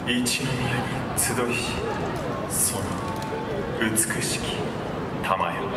一宮に集いし、その美しき玉よ。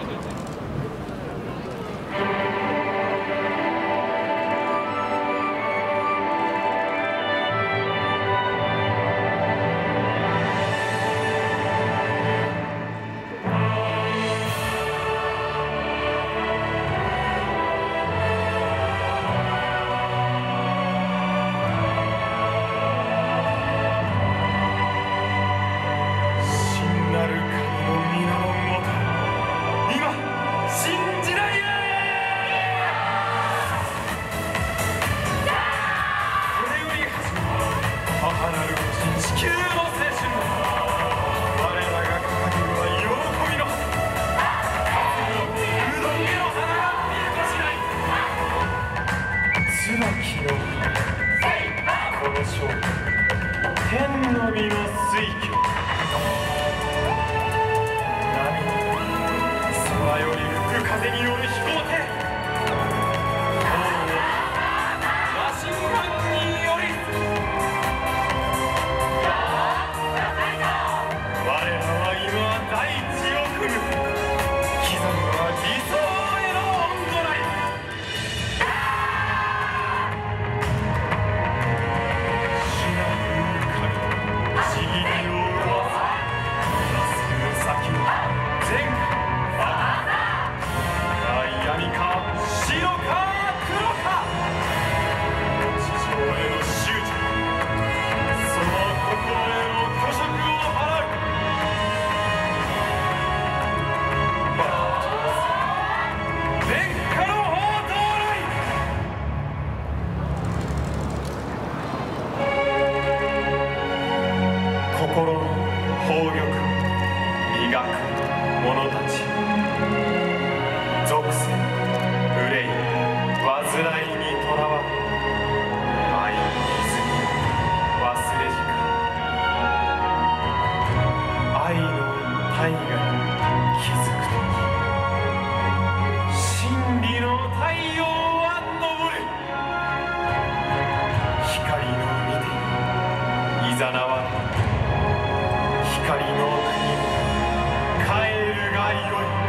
天の身の水郷、空より吹く風による飛行艇、マシンガンにより我らは今大地を踏む、刻むは理想へのオンドライブ。心の宝玉磨く者たち、属性憂い煩いにとらわれ、愛の泉忘れ時間、愛の大河に気づくとき、真理の太陽は昇る。光の御手にいざなわれ、光の国に帰るがよい。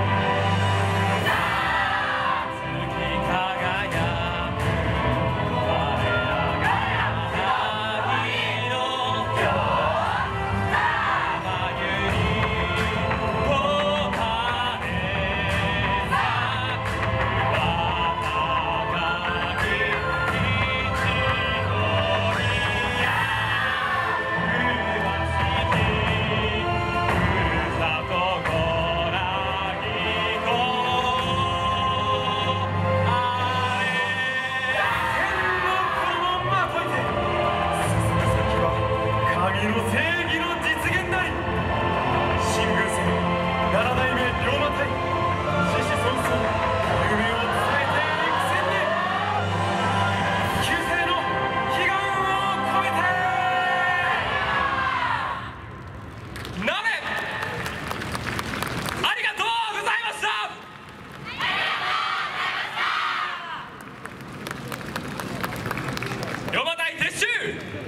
龍馬隊撤収。